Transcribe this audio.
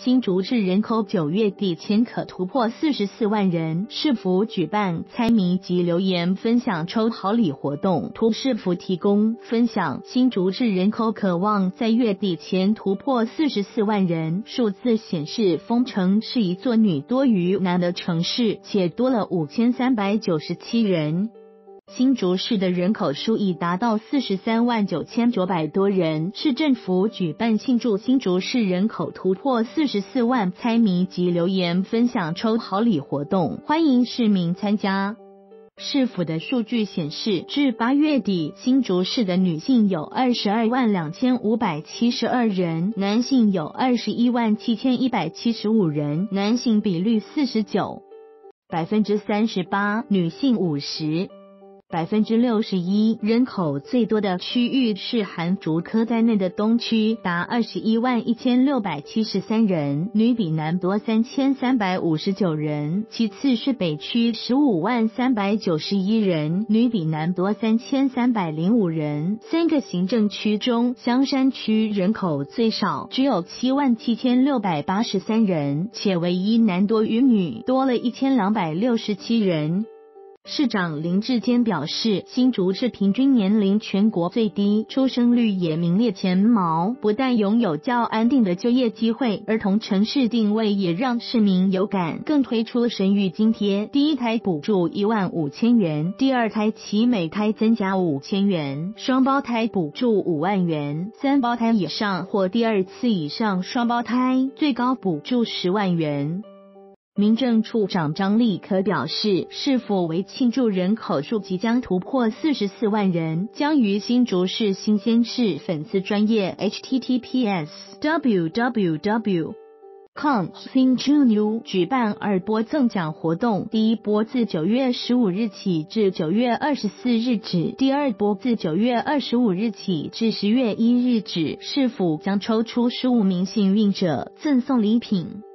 新竹市人口9月底前可突破44万人，市府举办猜谜及留言分享抽好礼活动，图市府提供分享。新竹市人口可望在月底前突破44万人，数字显示丰城是一座女多于男的城市，且多了5397人。新竹市的人口数已达到43万9900多人，市政府举办庆祝新竹市人口突破44万猜谜及留言分享抽好礼活动，欢迎市民参加。市府的数据显示，至8月底，新竹市的女性有22万2572人，男性有21万7175人，男性比率49%，38%，女性50%，61%。人口最多的区域是含竹科在内的东区，达21万1673人，女比男多3359人；其次是北区15万391人，女比男多3305人。3个行政区中，香山区人口最少，只有7万7683人，且唯一男多于女，多了1267人。市长林志坚表示，新竹市平均年龄全国最低，出生率也名列前茅，不但拥有较安定的就业机会，儿童城市定位也让市民有感，更推出生育津贴，第一胎补助15000元，第二胎起每胎增加5000元，双胞胎补助5万元，3胞胎以上或第二次以上双胞胎最高补助10万元。民政处长张立科表示，市府为庆祝人口数即将突破44万人，将于新竹市新鲜市粉丝专页 https://www.com 新竹 new 举办2波赠奖活动，第一波自9月15日起至9月24日止，第二波自9月25日起至10月1日止。市府将抽出15名幸运者，赠送礼品。